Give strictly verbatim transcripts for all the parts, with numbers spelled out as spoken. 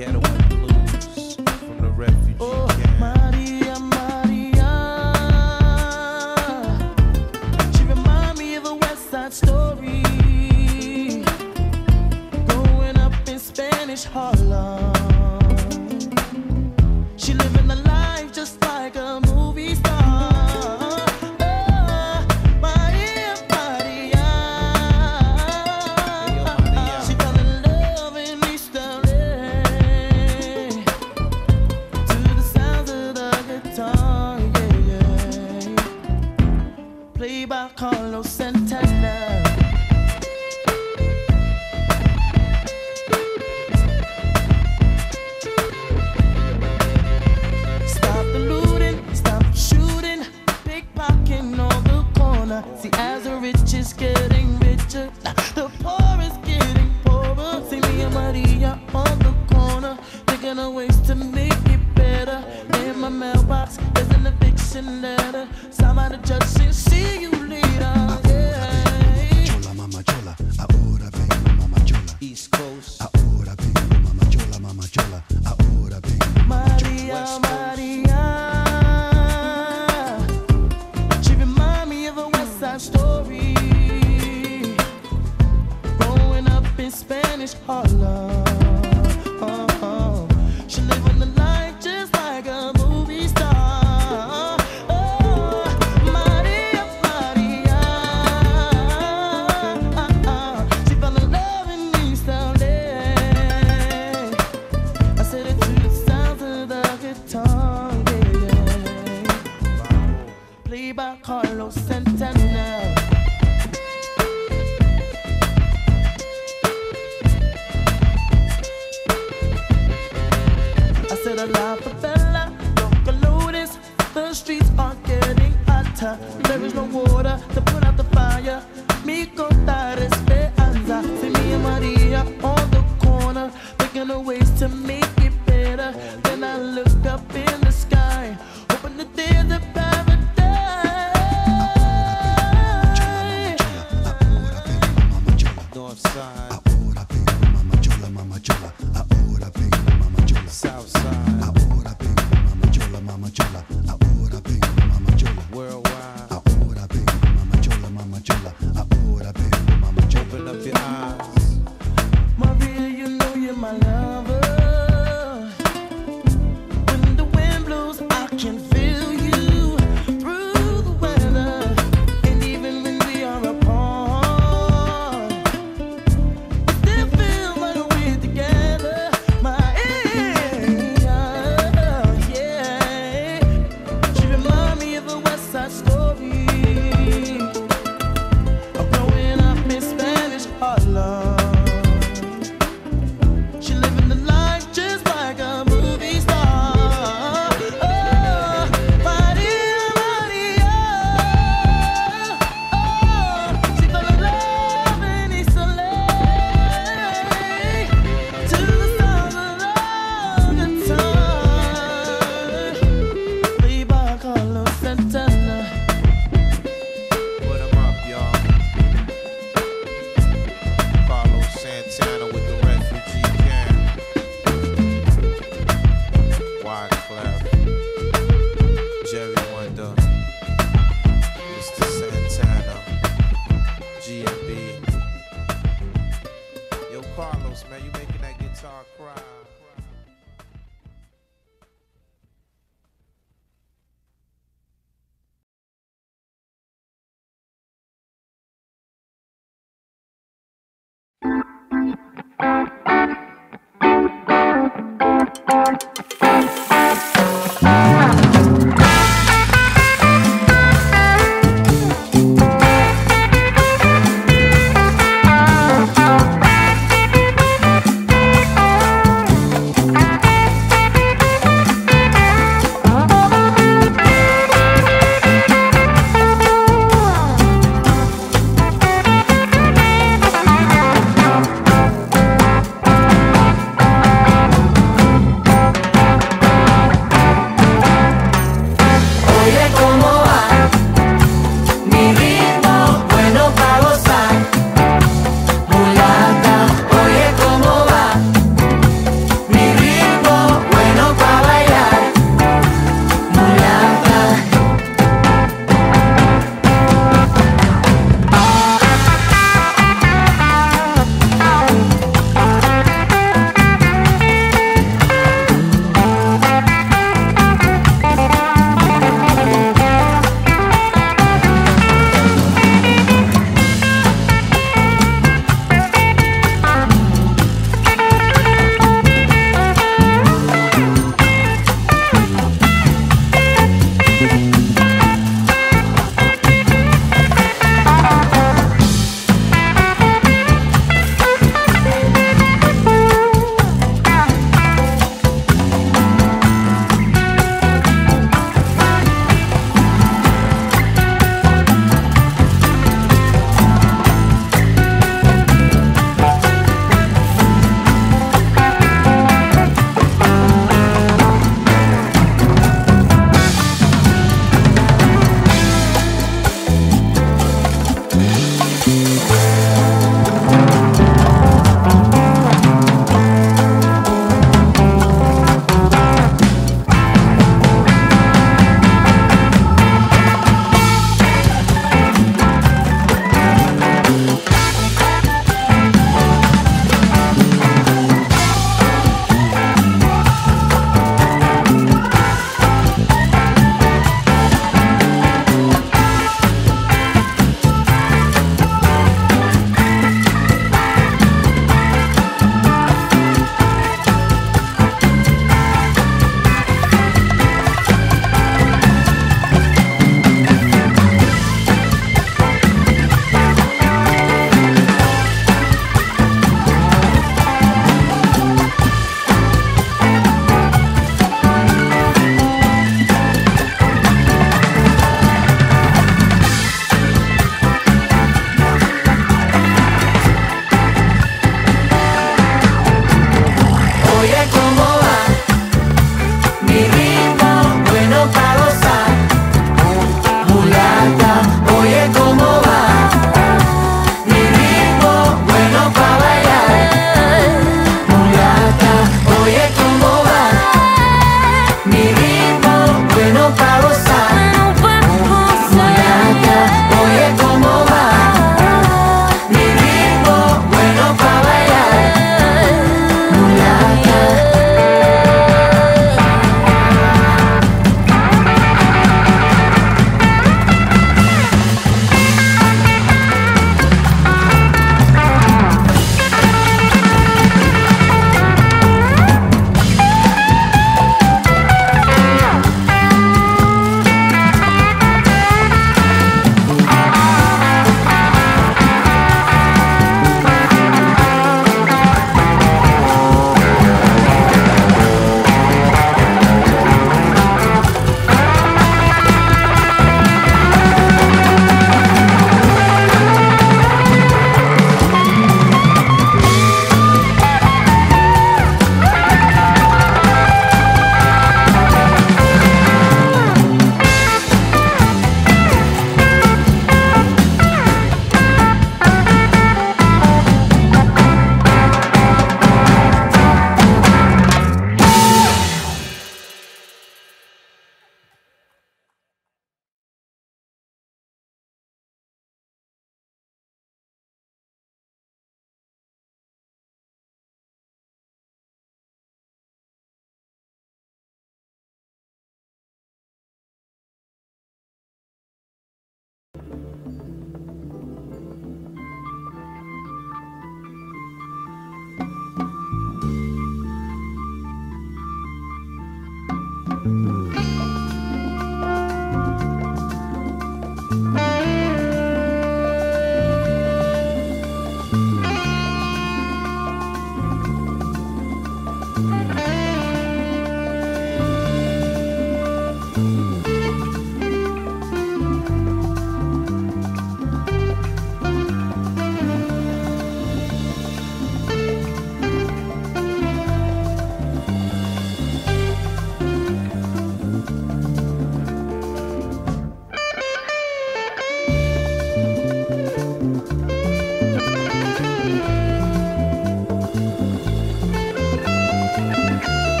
Ghetto and Blues from the refugee Oh, camp. Maria, Maria. She remind me of a West Side Story. Growing up in Spanish Harlem. She living the life just like a movie star. Oh, Maria, Maria. She fell in love in East L A to the sounds of the guitar, yeah, yeah. Played by Carlos Santana. Stop the looting, stop shooting, pickpocketing on the corner. See, as the rich is getting richer, the poor is getting poorer. See me and Maria on the corner, thinking of ways to make it better. In my mailbox, there's an eviction letter. Signed by the judge saying, see you later. Yeah. Chola, mama chola, ahora vengo, mama chola. East Coast. Ahora vengo, mama chola, mama chola. Ahora vengo, mama chola. Maria, West Coast. Maria. She remind me of a West Side Story. Growing up in Spanish Harlem. Oh, oh. She living the life just like a movie star. Oh, Maria, Maria. She fell in love in East L A. I said it to the sounds of the guitar, yeah. Played by Carlos Santana. I said a la favela, local notice. The streets are getting hotter. There is no water to put out the fire. Mi contar esperanza. See me and Maria on the corner, thinking of ways to make it better. Then I look up in the sky, hoping that there's a paradise. Ahora vengo, mama chola. North Side, Ahora vengo, mama chola, mama chola. Ahora vengo, mama chola. South Side, Ahora vengo, mama chola, mama chola. Ahora vengo, mama chola. worldwide. Ahora vengo, mama chola, mama chola. Ahora vengo, mama chola. Open up your eyes. Maria, you know you're my lover. When the wind blows, I can feel you through the weather. And even when we are apart, we still feel like we're together. Maria, yeah. She remind me of a West Side Story. Of growing up in Spanish Harlem. She living the life just like a movie star. Oh, Maria, Maria. Oh, she fell in love in East L A to the sound of the guitar. Played by Carlos Santana. Put 'em up, y'all. Carlos Santana with the refugee camp. Wyclef, Jerry Wonder, Mister Santana, G M B. Yo, Carlos, man, you making that guitar cry.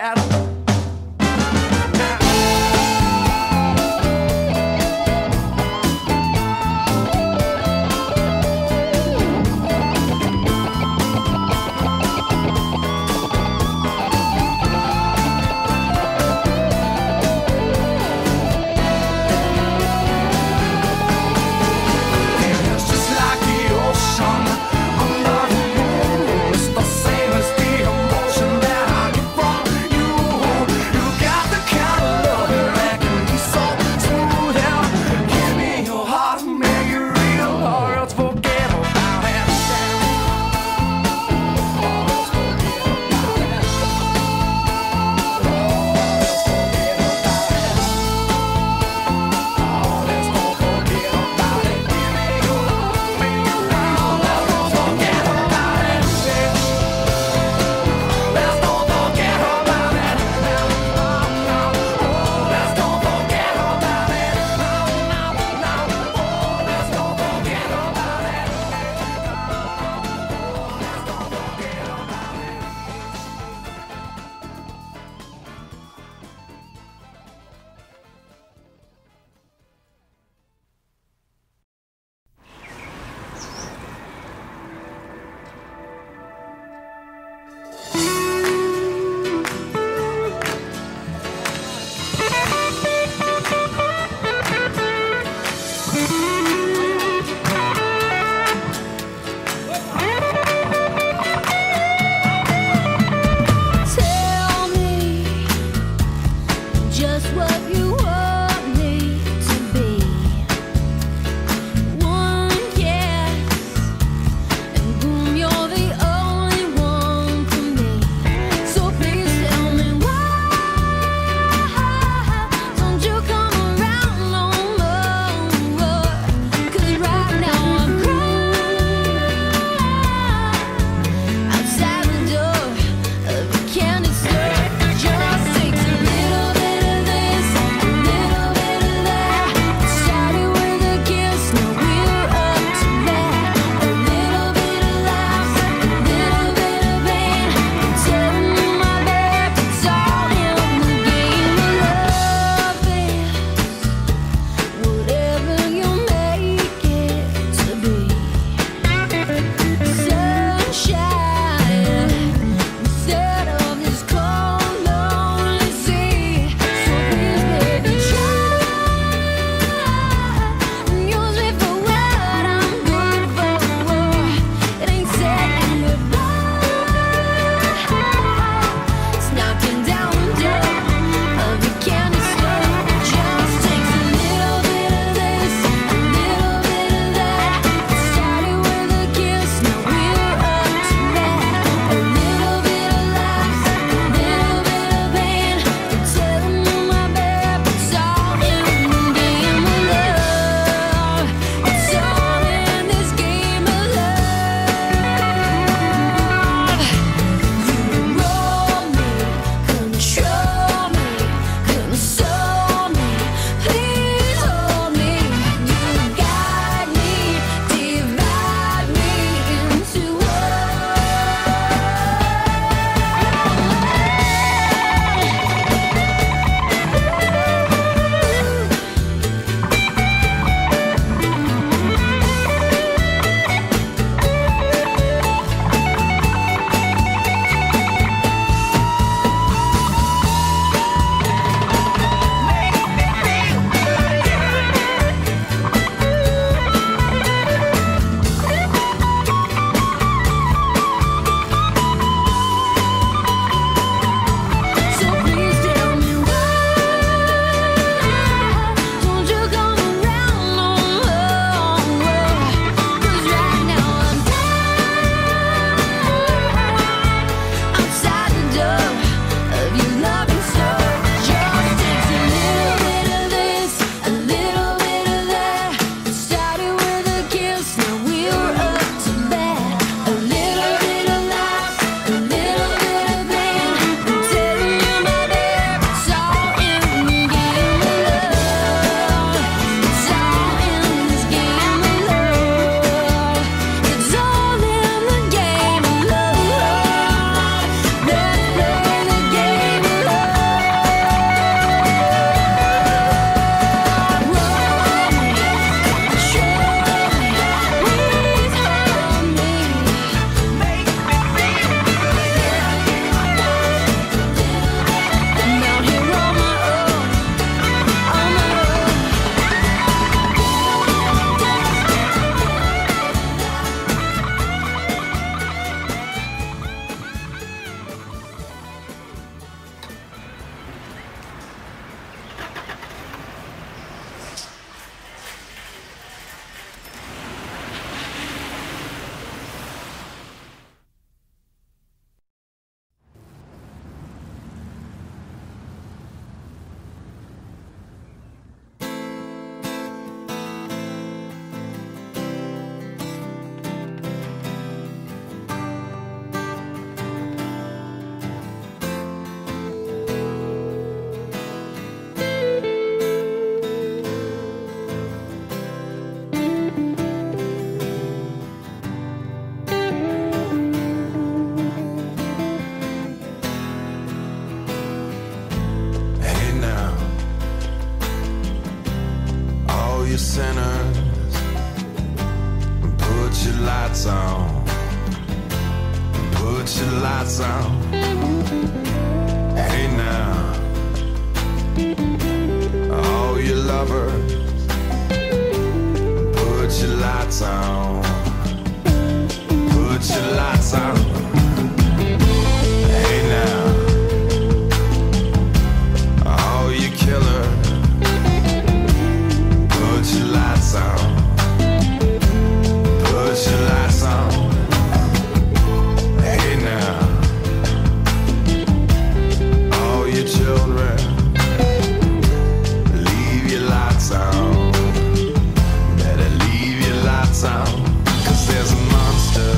bad. It's just like the ocean under the moon. It's the same as the emotion that I get from you. sinners, put your lights on, put your lights on. Hey now, all you lovers, put your lights on, put your lights on. Hey now, all you killers, put your lights on, put your lights on. Hey now, all your children, leave your lights on, better leave your lights on, 'cause there's a monster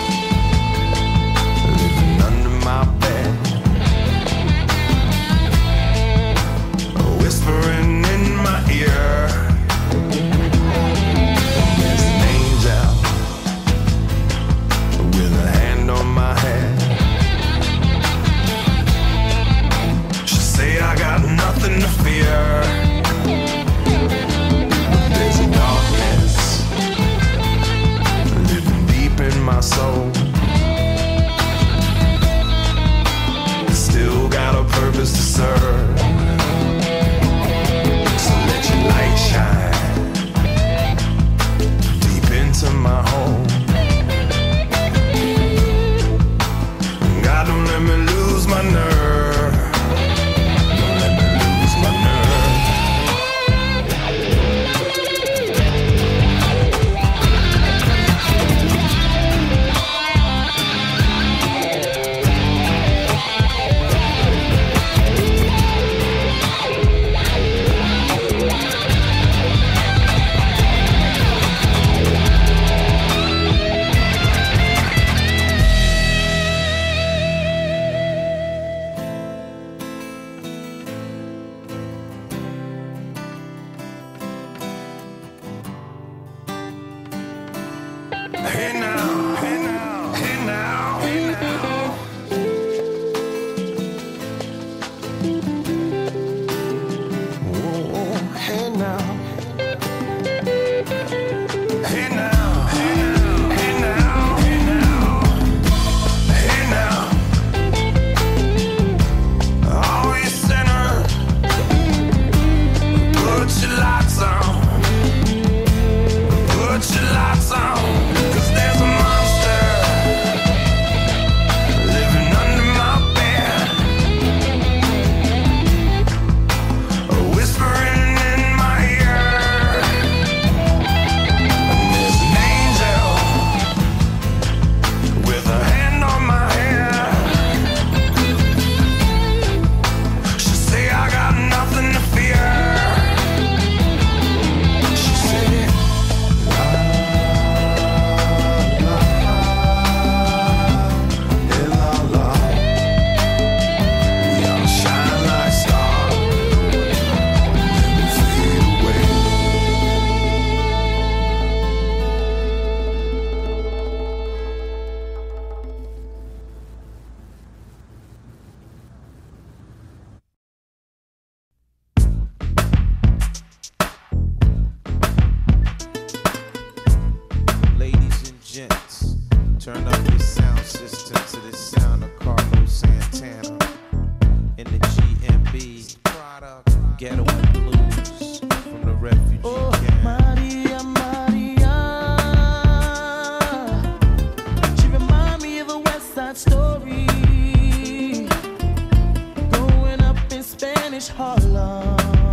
living under my bed, whispering in my ear. There's an angel with a hand on my head. She say I got nothing to fear. There's a darkness living deep in my soul. Still got a purpose to serve. So let your light shine deep into my home. God, don't let me lose my nerve. Don't let me lose my nerve. Hey now, hey now, hey now, hey now. Whoa, hey now. Hey now, hey now, hey now, hey now. Hey now. All you sinners, put your lights on, put your lights on. 'Cause there's a monster living under my bed, whispering in my ear. And there's an angel with a hand on my head. She say I got nothing to fear. She said, Ladies and gents, turn up your sound system to the sound of Carlos Santana in the G M B Ghetto and Blues from the refugee Oh, camp. Maria, Maria. She remind me of a West Side Story. Growing up in Spanish Harlem.